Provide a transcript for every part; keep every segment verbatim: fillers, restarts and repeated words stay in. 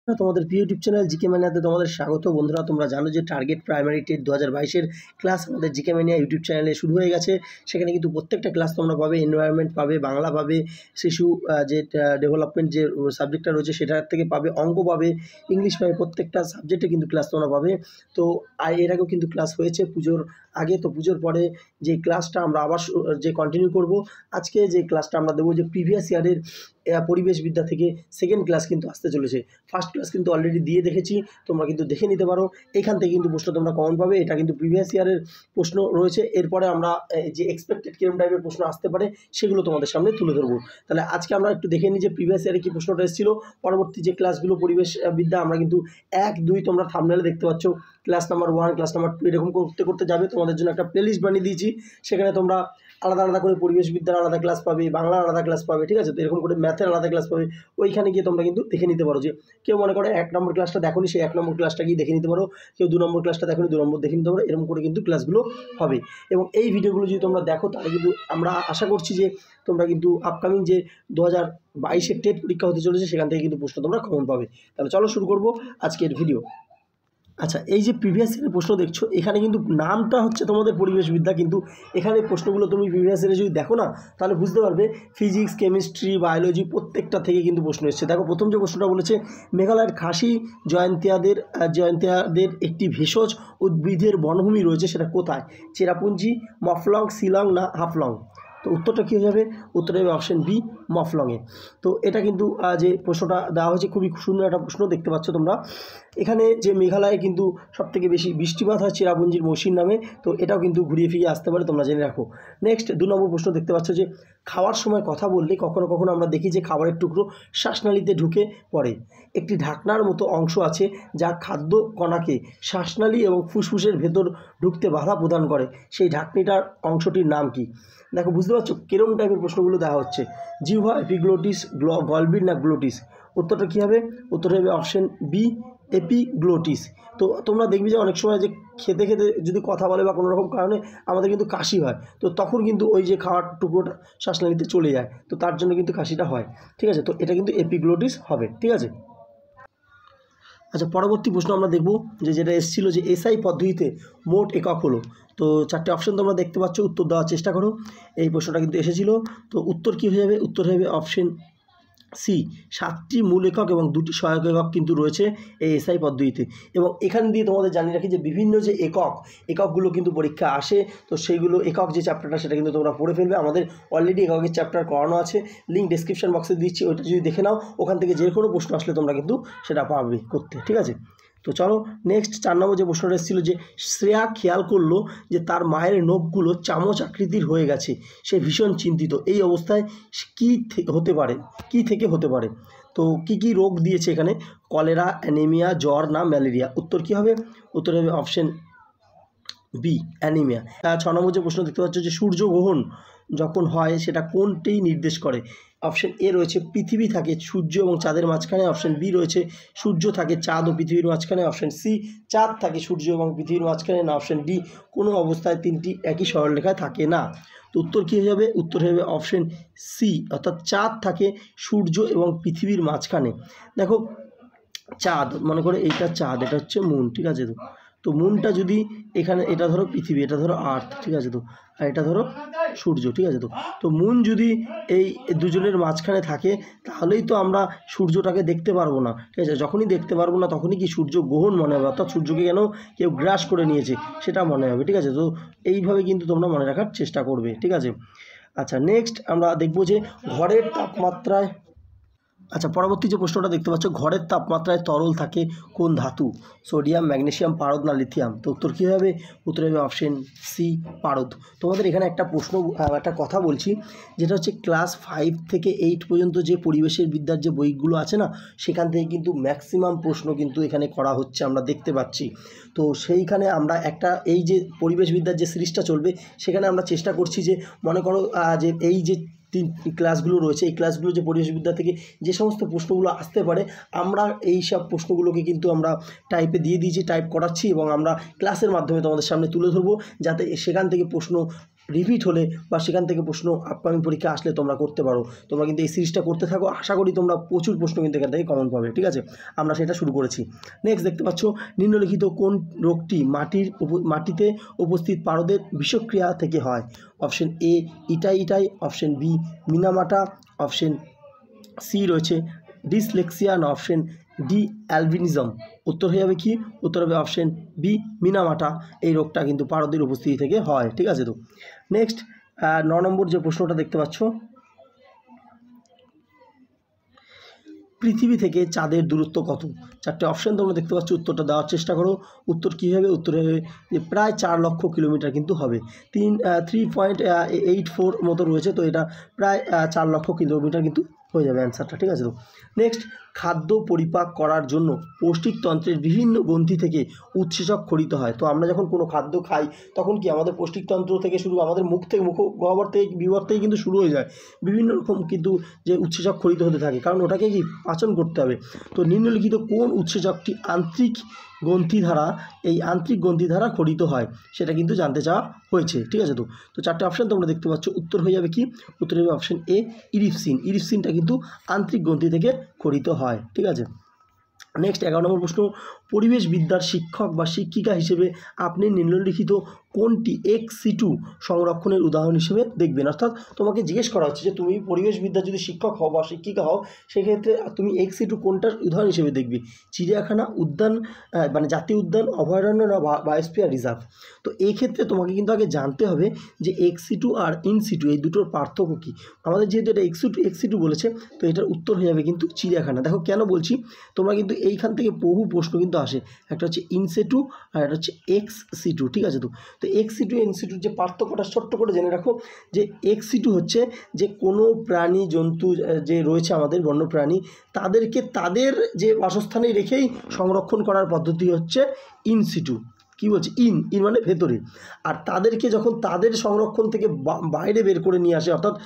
তোমাদের প্রিয় YouTube channel GK ম্যানিয়াতে তোমাদের স্বাগত। বন্ধুরা, তোমরা জানো যে টার্গেট প্রাইমারি টেট দু হাজার বাইশের ক্লাস আমাদের জিকে ম্যানিয়া ইউটিউব চ্যানেলে শুরু হয়ে গেছে। সেখানে কিন্তু প্রত্যেকটা ক্লাস তোমরা পাবে, এনভায়রনমেন্ট পাবে, বাংলা পাবে, শিশু যে ডেভেলপমেন্ট যে সাবজেক্টটা রয়েছে সেটার থেকে পাবে, অঙ্ক পাবে, ইংলিশ পাবে, প্রত্যেকটা সাবজেক্টে কিন্তু ক্লাস তোমরা পাবে। তো আর এর আগেও কিন্তু ক্লাস হয়েছে পুজোর আগে, তো পুজোর পরে যে ক্লাসটা আমরা আবার যে কন্টিনিউ করব। আজকে যে ক্লাসটা আমরা দেবো যে প্রিভিয়াস ইয়ারের পরিবেশবিদ্যা থেকে সেকেন্ড ক্লাস কিন্তু আসতে চলেছে। ফার্স্ট ক্লাস কিন্তু অলরেডি দিয়ে দেখেছি, তোমরা কিন্তু দেখে নিতে পারো। এখান থেকে কিন্তু প্রশ্ন তোমরা কমন পাবে, এটা কিন্তু প্রিভিয়াস ইয়ারের প্রশ্ন রয়েছে। এরপরে আমরা যে এক্সপেক্টেড কিরম টাইপের প্রশ্ন আসতে পারে সেগুলো তোমাদের সামনে তুলে ধরবো। তাহলে আজকে আমরা একটু দেখে নিই যে প্রিভিয়াস ইয়ারে কী প্রশ্নটা এসেছিলো। পরবর্তী যে ক্লাসগুলো পরিবেশবিদ্যা আমরা কিন্তু এক দুই তোমরা থাম্বনেলে দেখতে পাচ্ছ, class number one, class number two এরকম করতে করতে যাবে। তোমাদের জন্য একটা প্লেলিস্ট বানিয়ে দিয়েছি, সেখানে তোমরা আলাদা আলাদা করে পরিবেশবিদ্যার আলাদা ক্লাস পাবে, বাংলার আলাদা ক্লাস পাবে, ঠিক আছে। তো এরকম করে ম্যাথের আলাদা ক্লাস পাবে। ওইখানে গিয়ে তোমরা কিন্তু দেখে নিতে পারো। যে কেউ মনে করে এক নম্বর ক্লাসটা দেখোনি, সেই এক নম্বর ক্লাসটা গিয়ে দেখে নিতে পারো। কেউ দু নম্বর ক্লাসটা দেখোনি, দু নম্বর দেখে নিতে পারো। এরকম করে কিন্তু ক্লাসগুলো হবে। এবং এই ভিডিওগুলো যদি তোমরা দেখো তাহলে কিন্তু আমরা আশা করছি যে তোমরা কিন্তু আপকামিং যে দু হাজার বাইশের টেট পরীক্ষা হতে চলেছে সেখান থেকে কিন্তু প্রশ্ন তোমরা কমন পাবে। তাহলে চলো শুরু করবো আজকের ভিডিও। আচ্ছা, এই যে প্রিভিয়াস ইয়ারের প্রশ্ন দেখছো, এখানে কিন্তু নামটা হচ্ছে তোমাদের পরিবেশবিদ্যা, কিন্তু এখানে প্রশ্নগুলো তুমি প্রিভিয়াস ইয়ারে যদি দেখো না তাহলে বুঝতে পারবে ফিজিক্স, কেমিস্ট্রি, বায়োলজি প্রত্যেকটা থেকে কিন্তু প্রশ্ন এসছে। দেখো প্রথম যে প্রশ্নটা বলেছে, মেঘালয়ের খাসি জয়ন্তিয়াদের জয়ন্তিয়াদের একটি ভেষজ উদ্ভিদের বনভূমি রয়েছে, সেটা কোথায়? চেরাপুঞ্জি, মফলং, শিলং না হাফলং? তো উত্তরটা কী হয়ে যাবে? উত্তরে হবে অপশন বি, মফলংয়ে। তো এটা কিন্তু যে প্রশ্নটা দেওয়া হয়েছে খুবই সুন্দর একটা প্রশ্ন, দেখতে পাচ্ছ তোমরা। এখানে যে মেঘালয়ে কিন্তু সবথেকে বেশি বৃষ্টিপাত হয় চেরাপুঞ্জির মৌসিন নামে, তো এটাও কিন্তু ঘুরিয়ে ফিরিয়ে আসতে পারে, তোমরা জেনে রাখো। নেক্সট দু নম্বর প্রশ্ন দেখতে পাচ্ছ যে খাওয়ার সময় কথা বললে কখনো কখনো আমরা দেখি যে খাবারের টুকরো শ্বাসনালীতে ঢুকে পড়ে। একটি ঢাকনার মতো অংশ আছে যা খাদ্য কণাকে শ্বাসনালী এবং ফুসফুসের ভেতর ঢুকতে বাধা প্রদান করে, সেই ঢাকনিটার অংশটির নাম কি? দেখো বুঝতে পারছো কিরকম টাইপের প্রশ্নগুলো দেওয়া হচ্ছে। জিহ্বা, এপিগ্লোটিস, গলবিন না গ্লোটিস? উত্তরটা কী হবে? উত্তর হবে অপশন বি, এপিগ্লোটিস। তো তোমরা দেখবে যে অনেক সময় যে খেতে খেতে যদি কথা বলে বা কোনো রকম কারণে আমাদের কিন্তু কাশি হয়, তো তখন কিন্তু ওই যে খাওয়ার টুকরোটা শ্বাসনালীতে চলে যায়, তো তার জন্য কিন্তু কাশিটা হয়, ঠিক আছে। তো এটা কিন্তু এপিগ্লোটিস হবে, ঠিক আছে। আচ্ছা, পরবর্তী প্রশ্ন আমরা দেখব যে যেটা এসেছিলো যে এসআই পদ্ধতিতে মোট একক হলো। তো চারটে অপশন তোমরা দেখতে পাচ্ছ, উত্তর দেওয়ার চেষ্টা করো। এই প্রশ্নটা কিন্তু এসেছিলো। তো উত্তর কী হয়ে যাবে? উত্তর হবে অপশন সি, সাতটি মূল একক এবং দুটি সহায়ক একক কিন্তু রয়েছে এই এসআই পদ্ধতিতে। এবং এখান দিয়ে তোমাদের জানিয়ে রাখি যে বিভিন্ন যে একক এককগুলো কিন্তু পরীক্ষা আসে, তো সেইগুলো একক যে চ্যাপ্টারটা সেটা কিন্তু তোমরা পড়ে ফেলবে। আমাদের অলরেডি এককের চ্যাপ্টার করানো আছে, লিঙ্ক ডেসক্রিপশন বক্সে দিচ্ছি, ওইটা যদি দেখে নাও, ওখান থেকে যে কোনো প্রশ্ন আসলে তোমরা কিন্তু সেটা পাবে করতে, ঠিক আছে। তো চলো নেক্সট চার নম্বর যে প্রশ্নটা এসেছিলো যে শ্রেয়া খেয়াল করলো যে তার মায়ের নখগুলো চামচ আকৃতির হয়ে গেছে, সে ভীষণ চিন্তিত। এই অবস্থায় কী হতে পারে, কি থেকে হতে পারে? তো কি কি রোগ দিয়েছে এখানে? কলেরা, অ্যানিমিয়া, জ্বর না ম্যালেরিয়া? উত্তর কী হবে? উত্তর হবে অপশন বি, অ্যানিমিয়া। ছ নম্বর যে প্রশ্ন দেখতে পাচ্ছ যে সূর্যগ্রহণ যখন হয় সেটা কোনটি নির্দেশ করে? অপশন এ রয়েছে পৃথিবী থাকে সূর্য এবং চাঁদের মাঝখানে, অপশন বি রয়েছে সূর্য থাকে চাঁদ ও পৃথিবীর মাঝখানে, অপশন সি চাঁদ থাকে সূর্য এবং পৃথিবীর মাঝখানে, না অপশন ডি কোনো অবস্থায় তিনটি একই সরলরেখায় থাকে না? তো উত্তর কী হয়ে যাবে? উত্তর হবে অপশন সি, অর্থাৎ চাঁদ থাকে সূর্য এবং পৃথিবীর মাঝখানে। দেখো চাঁদ, মনে করে এইটা চাঁদ, এটা হচ্ছে মুন, ঠিক আছে। তো তো মুনটা যদি এখানে, এটা ধরো পৃথিবী, এটা ধরো আর্থ, ঠিক আছে। তো আর এটা ধরো সূর্য, ঠিক আছে। তো তো মুন যদি এই দুজনের মাঝখানে থাকে তাহলেই তো আমরা সূর্যটাকে দেখতে পারবো না, ঠিক আছে। যখনই দেখতে পারবো না তখনই কি সূর্য গ্রহণ মনে হবে, অর্থাৎ সূর্যকে কেন কেউ গ্রাস করে নিয়েছে সেটা মনে হবে, ঠিক আছে। তো এইভাবে কিন্তু তোমরা মনে রাখার চেষ্টা করবে, ঠিক আছে। আচ্ছা, নেক্সট আমরা দেখব যে ঘরের তাপমাত্রায়, আচ্ছা পরবর্তী যে প্রশ্নটা দেখতে পাচ্ছ, ঘরের তাপমাত্রায় তরল থাকে কোন ধাতু? সোডিয়াম, ম্যাগনেসিয়াম, পারদ না লিথিয়াম? তো উত্তর কী হবে? উত্তর হবে অপশন সি, পারদ। তোমাদের এখানে একটা প্রশ্ন, একটা কথা বলছি, যেটা হচ্ছে ক্লাস ফাইভ থেকে এইট পর্যন্ত যে পরিবেশের বিদ্যার যে বইগুলো আছে না, সেখান থেকে কিন্তু ম্যাক্সিমাম প্রশ্ন কিন্তু এখানে করা হচ্ছে, আমরা দেখতে পাচ্ছি। তো সেইখানে আমরা একটা, এই যে পরিবেশবিদ্যার যে সিরিজটা চলবে সেখানে আমরা চেষ্টা করছি যে মনে করো যে এই যে তিন ক্লাসগুলো রয়েছে, এই ক্লাসগুলো যে পরিবেশবিদ্যা থেকে যে সমস্ত প্রশ্নগুলো আসতে পারে, আমরা এই সব প্রশ্নগুলোকে কিন্তু আমরা টাইপে দিয়ে দিয়েছি, টাইপ করাচ্ছি এবং আমরা ক্লাসের মাধ্যমে তোমাদের সামনে তুলে ধরবো, যাতে সেখান থেকে প্রশ্ন রিপিট হলে বা সেখান থেকে প্রশ্ন আপকামিং পরীক্ষা আসলে তোমরা করতে পারো। তোমরা কিন্তু এই সিরিজটা করতে থাকো, আশা করি তোমরা প্রচুর প্রশ্ন কিন্তু এখান থেকে কমন পাবে। ঠিক আছে, আমরা সেটা শুরু করেছি। নেক্সট দেখতে পাচ্ছ, নিম্নলিখিত কোন রোগটি মাটির মাটিতে উপস্থিত পারদের বিষক্রিয়া থেকে হয়? Option A Itai Itai, option B Minamata, option C রয়েছে ডিসলেক্সিয়া, না অপশন ডি অ্যালবিনিজম। উত্তর হয়ে যাবে কি? উত্তর হবে অপশন বি মিনামাটা। এই রোগটা কিন্তু পারদের উপস্থিতি থেকে হয়। ঠিক আছে, তো নেক্সট ন নম্বর যে প্রশ্নটা দেখতে পাচ্ছ, পৃথিবী থেকে চাঁদের দূরত্ব কত? চারটে অপশন তোমরা দেখতে পাচ্ছ, উত্তরটা দেওয়ার চেষ্টা করো। উত্তর কী হবে? উত্তর হবে যে প্রায় চার লক্ষ কিলোমিটার কিন্তু হবে। তিন থ্রি পয়েন্ট এইট ফোর মতো রয়েছে, তো এটা প্রায় চার লক্ষ কিলোমিটার কিন্তু হয়ে যাবে অ্যান্সারটা। ঠিক আছে, তো নেক্সট, খাদ্য পরিপাক করার জন্য পৌষ্টিকতন্ত্রের বিভিন্ন গ্রন্থি থেকে উৎসেচক খরিত হয়। তো আমরা যখন কোনো খাদ্য খাই তখন কি আমাদের পৌষ্টিকতন্ত্র থেকে শুরু, আমাদের মুখ থেকে মুখ গহ্বর থেকে বিবর থেকে কিন্তু শুরু হয়ে যায় বিভিন্ন রকম কিন্তু যে উৎসেচক খরিত হতে থাকে, কারণ ওটাকে কি পাচন করতে হবে। তো নিম্নলিখিত কোন উৎসেচকটি আন্তরিক গ্রন্থি দ্বারা এই আন্তরিক গ্রন্থি দ্বারা খরিত হয় সেটা কিন্তু জানতে চাওয়া হয়েছে। ঠিক আছে, তো তো চারটে অপশান তোমরা দেখতে পাচ্ছ, উত্তর হয়ে যাবে কি? উত্তর হবে অপশন এ ইরিপসিন। ইরিপসিনটা কিন্তু আন্তরিক গ্রন্থি থেকে খরিত হয়। ঠিক আছে, নেক্সট এগারো নম্বর প্রশ্ন, পরিবেশবিদ্যার শিক্ষক বা শিক্ষিকা হিসেবে আপনি নিম্নলিখিত কোনটি এক্স সি টু সংরক্ষণের উদাহরণ হিসেবে দেখবেন? অর্থাৎ তোমাকে জিজ্ঞেস করা হচ্ছে যে তুমি পরিবেশবিদ্যার যদি শিক্ষক হও বা শিক্ষিকা হও, সেক্ষেত্রে তুমি এক্স সি টু কোনটার উদাহরণ হিসেবে দেখবে? চিড়িয়াখানা, উদ্যান মানে জাতীয় উদ্যান, অভয়ারণ্য, না বায়োস্ফিয়ার রিজার্ভ। তো এই ক্ষেত্রে তোমাকে কিন্তু আগে জানতে হবে যে এক্স সি টু আর ইন সি টু এই দুটোর পার্থক্য কী। আমাদের যেহেতু এটা X C two X C two বলেছে, তো এটার উত্তর হয়ে যাবে কিন্তু চিড়িয়াখানা। দেখো কেন বলছি, তোমরা কিন্তু এইখান থেকে বহু প্রশ্ন কিন্তু আসে, একটা হচ্ছে ইনসিটু আর একটা হচ্ছে এক্স সি টু। ঠিক আছে, তো তো X C two N C টুর যে পার্থক্যটা ছোট্ট করে জেনে রাখো, যে এক্স সি টু হচ্ছে যে কোনো প্রাণী জন্তু যে রয়েছে আমাদের বন্যপ্রাণী, তাদেরকে তাদের যে বাসস্থানে রেখেই সংরক্ষণ করার পদ্ধতি হচ্ছে ইন সি টু। কী বলছে? ইন ইন মানে ভেতরে। আর তাদেরকে যখন তাদের সংরক্ষণ থেকে বাইরে বের করে নিয়ে আসে, অর্থাৎ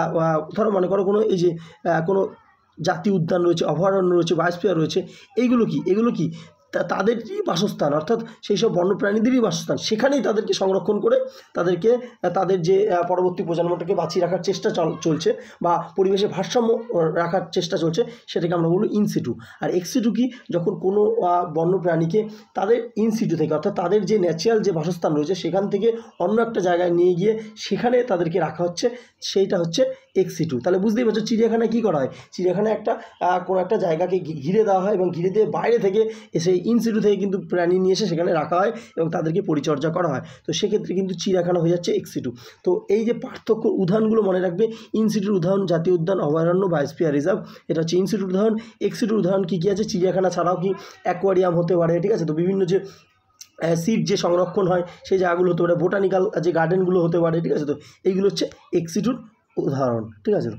ধরো মনে করো কোনো এই যে কোনো জাতীয় উদ্যান রয়েছে, অভয়ারণ্য রয়েছে, বায়োস্ফিয়ার রয়েছে, এইগুলো কি এগুলো কি তাদেরই বাসস্থান, অর্থাৎ সেই সব বন্যপ্রাণীদেরই বাসস্থান, সেখানেই তাদেরকে সংরক্ষণ করে তাদেরকে তাদের যে পরবর্তী প্রজন্মটাকে বাঁচিয়ে রাখার চেষ্টা চলছে বা পরিবেশে ভারসাম্য রাখার চেষ্টা চলছে, সেটাকে আমরা বলবো ইনসিটু। আর এক্সিটু কি? যখন কোনো বন্যপ্রাণীকে তাদের ইনসিটু থেকে, অর্থাৎ তাদের যে ন্যাচারাল যে বাসস্থান রয়েছে সেখান থেকে অন্য একটা জায়গায় নিয়ে গিয়ে সেখানে তাদেরকে রাখা হচ্ছে, সেইটা হচ্ছে এক্সিটু। তাহলে বুঝতেই পারছো চিড়িয়াখানায় কী করা হয়, চিড়িয়াখানায় একটা কোনো একটা জায়গাকে ঘিরে দেওয়া হয় এবং ঘিরে দিয়ে বাইরে থেকে এসে ইনসিটু থেকে কিন্তু প্রাণী নিয়ে এসে সেখানে রাখা হয় এবং তাদেরকে পরিচর্যা করা হয়। তো সেক্ষেত্রে কিন্তু চিড়িয়াখানা হয়ে যাচ্ছে এক্সিটু। তো এই যে পার্থক্য উদাহরণগুলো মনে রাখবে, ইনসিটুর উদাহরণ জাতীয় উদ্যান, অভয়ারণ্য, বায়োস্ফিয়ার রিজার্ভ, এটা হচ্ছে ইনসিটুর উদাহরণ। এক্সিটুর উদাহরণ কী কী আছে? চিড়িয়াখানা ছাড়াও কি অ্যাকোয়ারিয়াম হতে পারে। ঠিক আছে, তো বিভিন্ন যে সিড যে সংরক্ষণ হয় সেই জায়গাগুলো হতে পারে, বোটানিক্যাল যে গার্ডেনগুলো হতে পারে। ঠিক আছে, তো এইগুলো হচ্ছে এক্সিটুর উদাহরণ। ঠিক আছে,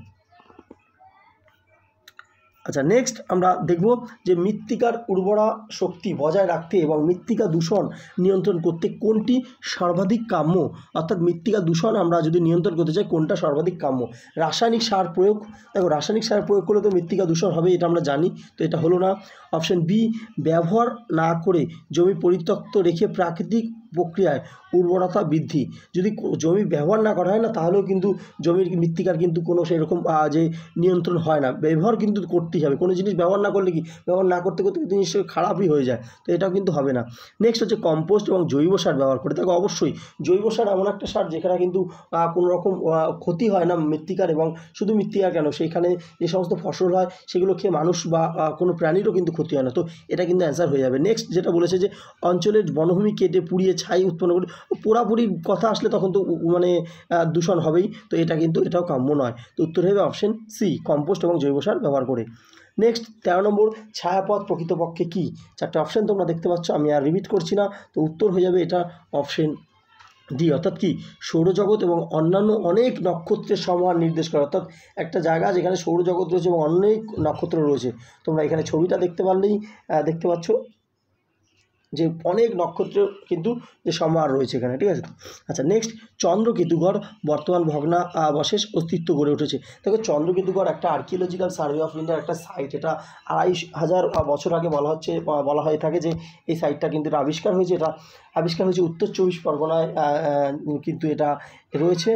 আচ্ছা নেক্সট আমরা দেখব যে মৃত্তিকার উর্বরা শক্তি বজায় রাখতে এবং মৃত্তিকা দূষণ নিয়ন্ত্রণ করতে কোনটি সর্বাধিক কাম্য? অর্থাৎ মৃত্তিকা দূষণ আমরা যদি নিয়ন্ত্রণ করতে চাই কোনটা সর্বাধিক কাম্য? রাসায়নিক সার প্রয়োগ। দেখো রাসায়নিক সার প্রয়োগ করলে তো মৃত্তিকা দূষণ হবে, এটা আমরা জানি, তো এটা হলো না। অপশন বি, ব্যবহার না করে জমি পরিত্যক্ত রেখে প্রাকৃতিক প্রক্রিয়ায় উর্বরতা বৃদ্ধি। যদি জমি ব্যবহার না করা হয় না, তাহলেও কিন্তু জমির মৃত্তিকার কিন্তু কোনো সেরকম যে নিয়ন্ত্রণ হয় না। ব্যবহার কিন্তু করতেই হবে, কোনো জিনিস ব্যবহার না করলে কি ব্যবহার না করতে করতে জিনিস খারাপই হয়ে যায়, তো এটাও কিন্তু হবে না। নেক্সট হচ্ছে কম্পোস্ট এবং জৈব সার ব্যবহার করে থাকো। অবশ্যই জৈব সার এমন একটা সার যেখানে কিন্তু কোনো রকম ক্ষতি হয় না মৃত্তিকার, এবং শুধু মৃত্তিকার কেন, সেইখানে যে সমস্ত ফসল হয় সেগুলো খেয়ে মানুষ বা কোনো প্রাণীরও কিন্তু ক্ষতি হয় না, তো এটা কিন্তু অ্যান্সার হয়ে যাবে। নেক্সট যেটা বলেছে যে অঞ্চলের বনভূমি কেটে পুড়িয়ে ছাই উৎপন্ন করে, পোড়াপুরি কথা আসলে তখন তো মানে দূষণ হবেই, তো এটা কিন্তু এটাও কাম্য নয়। তো উত্তর হবে অপশন সি, কম্পোস্ট এবং জৈব সার ব্যবহার করে। নেক্সট তেরো নম্বর, ছায়াপথ প্রকৃতপক্ষে কী? চারটে অপশান তোমরা দেখতে পাচ্ছ, আমি আর রিপিট করছি না, তো উত্তর হয়ে যাবে এটা অপশন ডি, অর্থাৎ কি সৌরজগৎ এবং অন্যান্য অনেক নক্ষত্রের সমাহার নির্দেশ করে। অর্থাৎ একটা জায়গা যেখানে সৌরজগৎ রয়েছে এবং অনেক নক্ষত্র রয়েছে, তোমরা এখানে ছবিটা দেখতে পারলেই দেখতে পাচ্ছ যে অনেক নক্ষত্র কিন্তু যে সমাহার রয়েছে এখানে, ঠিক আছে। আচ্ছা নেক্সট, চন্দ্রকেতুগড় বর্তমান ভগ্নাবশেষ অস্তিত্ব গড়ে উঠেছে। দেখো চন্দ্রকেতুগড় একটা আর্কিওলজিক্যাল সার্ভে অফ ইন্ডিয়ার একটা সাইট, এটা আড়াই হাজার বছর আগে বলা হচ্ছে বলা হয়ে থাকে যে এই সাইটটা কিন্তু এটা আবিষ্কার হয়েছে। এটা আবিষ্কার হয়েছে উত্তর চব্বিশ পরগনায় কিন্তু এটা রয়েছে।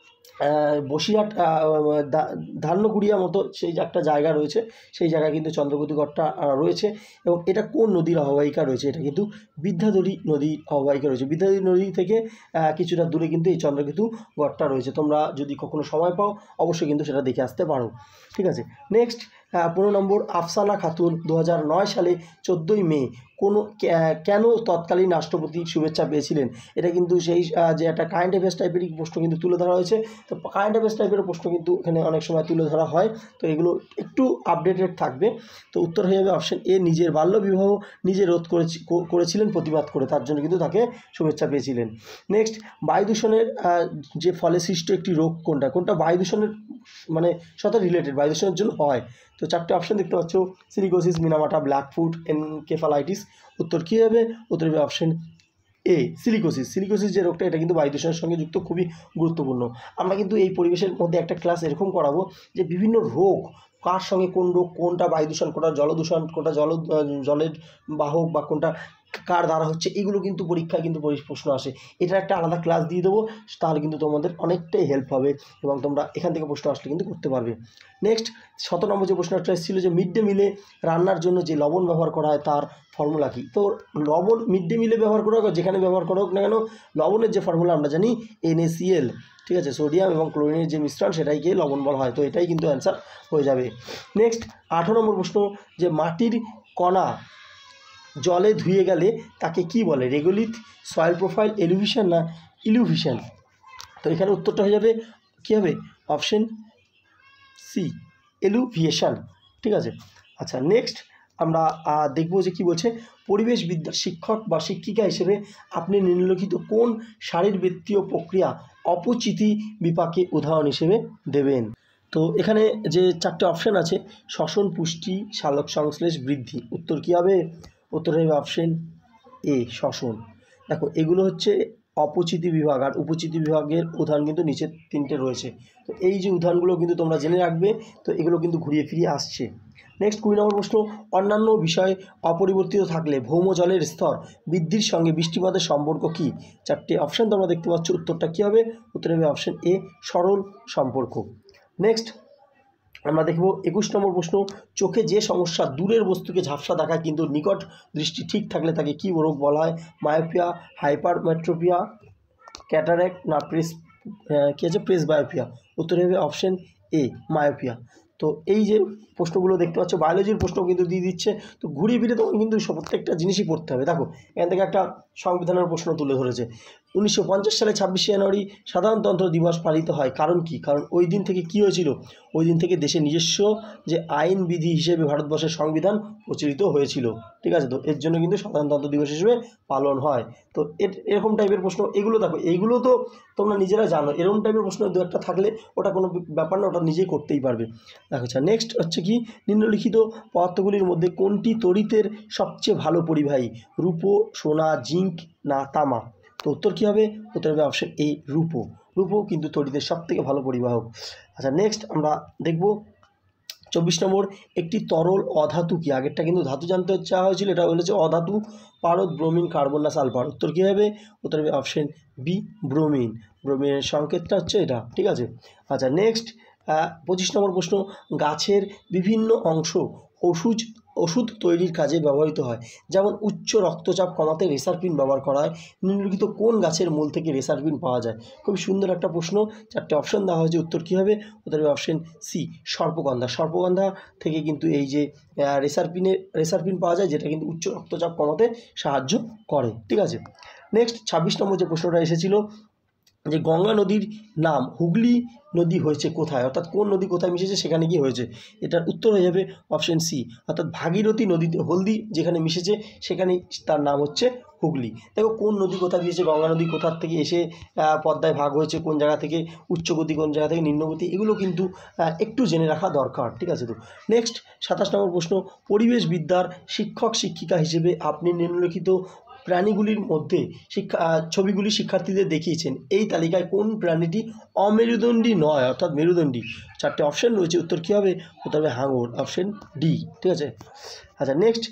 বসিরহাট ধান্যকুড়িয়া মতো সেই যে একটা জায়গা রয়েছে, সেই জায়গায় কিন্তু চন্দ্রকেতুগড়টা রয়েছে। এবং এটা কোন নদীর অববাহিকা রয়েছে? এটা কিন্তু বিদ্যাধরী নদীর অববাহিকা রয়েছে। বিদ্যাধরী নদী থেকে কিছুটা দূরে কিন্তু এই চন্দ্রকেতুগড়টা রয়েছে। তোমরা যদি কখনো সময় পাও অবশ্যই কিন্তু সেটা দেখে আসতে পারো, ঠিক আছে। নেক্সট পনেরো নম্বর, আফসানা খাতুন দু হাজার নয় সালে চোদ্দোই মে কোনো কেন তৎকালীন রাষ্ট্রপতির শুভেচ্ছা পেয়েছিলেন? এটা কিন্তু সেই যে একটা কারেন্ট অ্যাফেয়ার্স টাইপেরই প্রশ্ন কিন্তু তুলে ধরা হয়েছে। তো কারেন্ট অ্যাফেয়ার্স টাইপের প্রশ্ন কিন্তু এখানে অনেক সময় তুলে ধরা হয়, তো এগুলো একটু আপডেটেড থাকবে। তো উত্তর হয়ে যাবে অপশন এ, নিজের বাল্যবিবাহ নিজে রোধ করেছিলেন প্রতিবাদ করে, তার জন্য কিন্তু তাকে শুভেচ্ছা পেয়েছিলেন। নেক্সট, বায়ু দূষণের যে ফলে সৃষ্ট একটি রোগ কোনটা? কোনটা বায়ু দূষণের মানে সাথে রিলেটেড, বায়ু দূষণের জন্য হয়? তো চারটে অপশন দেখতে পাচ্ছ, সিলিকোসিস, মিনামাটা, ব্ল্যাকফুট, এনকেফালাইটিস। উত্তর কী হবে? উত্তর হবে অপশন এ, সিলিকোসিস। সিলিকোসিস যে রোগটা, এটা কিন্তু বায়ু দূষণের সঙ্গে যুক্ত, খুবই গুরুত্বপূর্ণ। আমরা কিন্তু এই পরিবেশের মধ্যে একটা ক্লাস এরকম করাবো যে বিভিন্ন রোগ কার সঙ্গে কোন রোগ, কোনটা বায়ু দূষণ, কোনটা জলদূষণ, কোনটা জল জলের বাহক বা কোনটা কার দ্বারা হচ্ছে, এগুলো কিন্তু পরীক্ষায় কিন্তু প্রশ্ন আসে। এটা একটা আলাদা ক্লাস দিয়ে দেবো, তাহলে কিন্তু তোমাদের অনেকটাই হেল্প হবে এবং তোমরা এখান থেকে প্রশ্ন আসলে কিন্তু করতে পারবে। নেক্সট সতেরো নম্বর যে প্রশ্নটা এসেছিল যে মিড ডে মিলে রান্নার জন্য যে লবণ ব্যবহার করা হয় তার ফর্মুলা কী? তো লবণ মিড ডে মিলে ব্যবহার করা হোক, যেখানে ব্যবহার করা হোক না কেন, লবণের যে ফর্মুলা আমরা জানি এনএসিএল, ঠিক আছে। সোডিয়াম এবং ক্লোরিনের যে মিশ্রণ সেটাইকে লবণ বলা হয়। তো এটাই কিন্তু অ্যান্সার হয়ে যাবে। নেক্সট আঠারো নম্বর প্রশ্ন, যে মাটির কণা জলে ধুয়ে গেলে তাকে কি বলে? রেগুলিথ, সয়েল প্রোফাইল, এলিভেশন না ইলুভিশন? তো এখানে উত্তরটা হয়ে যাবে কী হবে? অপশন সি, এলুভিয়েশন, ঠিক আছে। আচ্ছা নেক্সট আমরা দেখব যে কি বলছে, পরিবেশবিদ্যার শিক্ষক বা শিক্ষিকা হিসেবে আপনি নিম্নলিখিত কোন শারীরবৃত্তীয় প্রক্রিয়া অপচিতি বিপাকে উদাহরণ হিসেবে দেবেন? তো এখানে যে চারটে অপশান আছে, শ্বসন, পুষ্টি, সালোক সংশ্লেষ, বৃদ্ধি। উত্তর কী হবে? উত্তর হবে অপশন এ, শ্বসন। দেখো এগুলো হচ্ছে অপচিতি বিভাগ, আর উপচিতি বিভাগের উদাহরণ কিন্তু নিচে তিনটে রয়েছে। তো এই যে উদাহরণগুলো কিন্তু তোমরা জেনে রাখবে, তো এগুলো কিন্তু ঘুরিয়ে ফিরিয়ে আসছে। নেক্সট কুড়ি নম্বর প্রশ্ন, অন্যান্য বিষয় অপরিবর্তিত থাকলে ভৌম জলের স্তর বৃদ্ধির সঙ্গে বৃষ্টিপাতের সম্পর্ক কী? চারটে অপশান তোমরা দেখতে পাচ্ছ, উত্তরটা কী হবে? উত্তর হবে অপশন এ, সরল সম্পর্ক। নেক্সট আমরা দেখব একুশ নম্বর প্রশ্ন, চোখে যে সমস্যা দূরের বস্তুকে ঝাপসা দেখায় কিন্তু নিকট দৃষ্টি ঠিক থাকলে তাকে কী রোগ বলা হয়? মায়োপিয়া, হাইপারমেট্রোপিয়া, ক্যাটারেক্ট না প্রেস কী আছে প্রেসবায়োপিয়া? উত্তর হবে অপশন এ, মায়োপিয়া। তো এই যে প্রশ্নগুলো দেখতে পাচ্ছ, বায়োলজির প্রশ্ন কিন্তু দিয়ে দিচ্ছে। তো ঘুরিয়ে ফিরে তোমাকে কিন্তু প্রত্যেকটা জিনিসই পড়তে হবে। দেখো এখান থেকে একটা সংবিধানের প্রশ্ন তুলে ধরেছে, উনিশশো পঞ্চাশ সালে ছাব্বিশে জানুয়ারি সাধারণতন্ত্র দিবস পালিত হয়, কারণ কি? কারণ ওই দিন থেকে কী হয়েছিল? ওই দিন থেকে দেশের নিজস্ব যে আইন বিধি হিসেবে ভারতবর্ষের সংবিধান প্রচলিত হয়েছিল, ঠিক আছে। তো এর জন্য কিন্তু সাধারণতন্ত্র দিবস হিসেবে পালন হয়। তো এরকম টাইপের প্রশ্ন এগুলো দেখো, এইগুলো তো তোমরা নিজেরা জানো, এরকম টাইপের প্রশ্ন দু একটা থাকলে ওটা কোনো ব্যাপার না, ওটা নিজেই করতেই পারবে। দেখো আচ্ছা নেক্সট হচ্ছে কি, নিম্নলিখিত পদার্থগুলির মধ্যে কোনটি তড়িতের সবচেয়ে ভালো পরিবাহী? রূপো, সোনা, জিঙ্ক না তামা? তো উত্তর কী হবে? উত্তর হবে অপশন এ, রূপো। রূপো কিন্তু তড়িতের সব থেকে ভালো পরিবাহক। আচ্ছা নেক্সট আমরা দেখব চব্বিশ নম্বর, একটি তরল অধাতু কি? আগেরটা কিন্তু ধাতু জানতে চাওয়া হয়েছিল, এটা বলেছে অধাতু, পারদ, ব্রোমিন, কার্বন না সালফার? উত্তর কী হবে? উত্তর হবে অপশন বি, ব্রোমিন। ব্রোমিনের সংকেতটা হচ্ছে এটা, ঠিক আছে। আচ্ছা নেক্সট পঁচিশ নম্বর প্রশ্ন, গাছের বিভিন্ন অংশ ওষুধ ওষুধ তৈরির কাজে ব্যবহৃত হয়, যেমন উচ্চ রক্তচাপ কমাতে রেসারপিন ব্যবহার করা হয়। নিম্নলিখিত কোন গাছের মূল থেকে রেসারপিন পাওয়া যায়? খুব সুন্দর একটা প্রশ্ন, চারটে অপশন দেওয়া হয়েছে, উত্তর কী হবে? উত্তর হবে অপশন সি, সর্পগন্ধা। সর্পগন্ধা থেকে কিন্তু এই যে রেসারপিনের রেসারপিন পাওয়া যায়, যেটা কিন্তু উচ্চ রক্তচাপ কমাতে সাহায্য করে, ঠিক আছে। নেক্সট ছাব্বিশ নম্বর যে প্রশ্নটা এসেছিল, যে গঙ্গা নদীর নাম হুগলি নদী হয়েছে কোথায়, অর্থাৎ কোন নদী কোথায় মিশেছে সেখানে গিয়ে হয়েছে? এটার উত্তর হয়ে যাবে অপশন সি, অর্থাৎ ভাগীরথী নদীতে হলদি যেখানে মিশেছে সেখানেই তার নাম হচ্ছে হুগলি। দেখো কোন নদী কোথায় মিশেছে, গঙ্গা নদী কোথার থেকে এসে পদ্মায় ভাগ হয়েছে, কোন জায়গা থেকে উচ্চগতি, কোন জায়গা থেকে নিম্নগতি, এগুলো কিন্তু একটু জেনে রাখা দরকার, ঠিক আছে? তো নেক্সট সাতাশ নম্বর প্রশ্ন, পরিবেশবিদ্যার শিক্ষক শিক্ষিকা হিসেবে আপনি নিম্নলিখিত প্রাণীগুলির মধ্যে শিক্ষা ছবিগুলি শিক্ষার্থীদের দেখিয়েছেন, এই তালিকায় কোন প্রাণীটি অমেরুদণ্ডী নয়, অর্থাৎ মেরুদণ্ডী? চারটে অপশন রয়েছে, উত্তর কী হবে? উত্তর হবে হাঙর, অপশন ডি, ঠিক আছে? আচ্ছা নেক্সট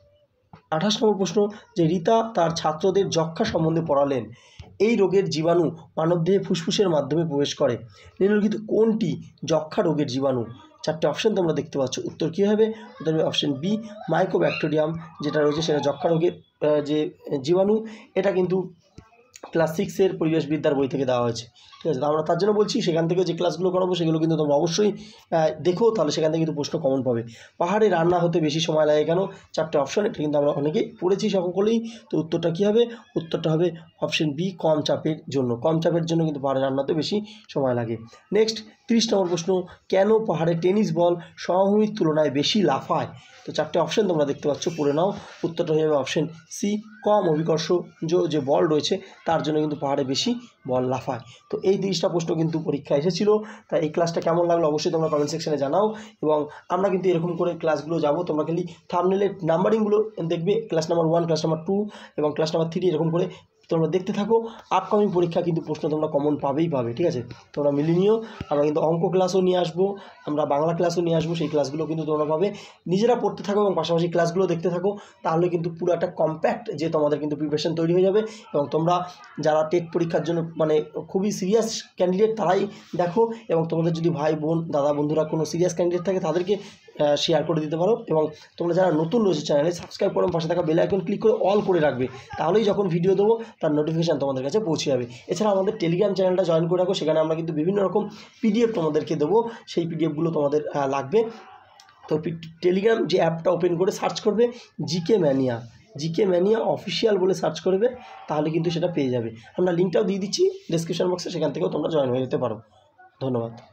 আঠাশ নম্বর প্রশ্ন, যে রীতা তার ছাত্রদের যক্ষ্মা সম্বন্ধে পড়ালেন, এই রোগের জীবাণু মানবদেহে ফুসফুসের মাধ্যমে প্রবেশ করে, নিম্নলিখিত কোনটি যক্ষ্মা রোগের জীবাণু? চারটে অপশন তোমরা দেখতে পাচ্ছ, উত্তর কী হবে? উত্তর হবে অপশন বি, মাইকোব্যাকটেরিয়াম যেটা রয়েছে সেটা যক্ষ্মা রোগের যে জীবাণু, এটা কিন্তু ক্লাস সিক্সের পরিবেশবিদ্যার বই থেকে দেওয়া হয়েছে, ঠিক আছে? আমরা তার জন্য বলছি সেখান থেকে যে ক্লাসগুলো করাবো সেগুলো কিন্তু তোমরা অবশ্যই দেখো, তাহলে সেখান থেকে কিন্তু প্রশ্ন কমন পাবে। পাহাড়ে রান্না হতে বেশি সময় লাগে কেন? চারটে অপশন, এটা কিন্তু আমরা অনেকেই পড়েছি সকলেই। তো উত্তরটা কী হবে? উত্তরটা হবে অপশন বি, কম চাপের জন্য। কম চাপের জন্য কিন্তু পাহাড়ে রান্নাতে বেশি সময় লাগে। নেক্সট তিরিশ নম্বর প্রশ্ন, কেন পাহাড়ে টেনিস বল সমভূমির তুলনায় বেশি লাফায়? তো চারটে অপশন তোমরা দেখতে পাচ্ছ, পড়ে নাও। উত্তরটা হয়ে যাবে অপশন সি, কম অভিকর্ষ যে বল রয়েছে তার জন্য কিন্তু পাহাড়ে বেশি বল লাফায়। তো এই তিরিশটা প্রশ্ন কিন্তু পরীক্ষা এসেছিল। তাই এই ক্লাসটা কেমন লাগলো অবশ্যই তোমরা কমেন্ট সেকশনে জানাও, এবং আমরা কিন্তু এরকম করে ক্লাসগুলো যাব, তোমরা খালি থাম্বনেলের নাম্বারিংগুলো দেখবে, class number one, class number two এবং ক্লাস নাম্বার থ্রি, এরকম করে তোমরা দেখতে থাকো। আপকামিং পরীক্ষা কিন্তু প্রশ্ন তোমরা কমন পাবেই পাবে, ঠিক আছে? তোমরা মিলিয়ে নিও। আমরা কিন্তু অঙ্ক ক্লাসও নিয়ে আসবো, আমরা বাংলা ক্লাসও নিয়ে আসবো, সেই ক্লাসগুলো কিন্তু তোমরা পাবে। নিজেরা পড়তে থাকো এবং পাশাপাশি ক্লাসগুলো দেখতে থাকো, তাহলে কিন্তু পুরো একটা কম্প্যাক্ট যে তোমাদের কিন্তু প্রিপারেশন তৈরি হয়ে যাবে। এবং তোমরা যারা টেট পরীক্ষার জন্য মানে খুবই সিরিয়াস ক্যান্ডিডেট তারাই দেখো, এবং তোমাদের যদি ভাই বোন দাদা বন্ধুরা কোনো সিরিয়াস ক্যান্ডিডেট থাকে তাদেরকে শেয়ার করে দিতে পারো। এবং তোমরা যারা নতুন রয়েছে চ্যানেলে সাবস্ক্রাইব করো, পাশে থাকা বেল আইকন ক্লিক করে অল করে রাখবে, তাহলেই যখন ভিডিও দেবো তার নোটিফিকেশান তোমাদের কাছে পৌঁছে যাবে। এছাড়া আমাদের টেলিগ্রাম চ্যানেলটা জয়েন করে রাখো, সেখানে আমরা কিন্তু বিভিন্ন রকম পিডিএফ তোমাদেরকে দেবো, সেই পিডিএফগুলো তোমাদের লাগবে। তো টেলিগ্রাম যে অ্যাপটা ওপেন করে সার্চ করবে GK mania, GK mania official বলে সার্চ করবে, তাহলে কিন্তু সেটা পেয়ে যাবে। আমরা লিঙ্কটাও দিয়ে দিচ্ছি ডেসক্রিপশন বক্সে, সেখান থেকেও তোমরা জয়েন হয়ে যেতে পারো। ধন্যবাদ।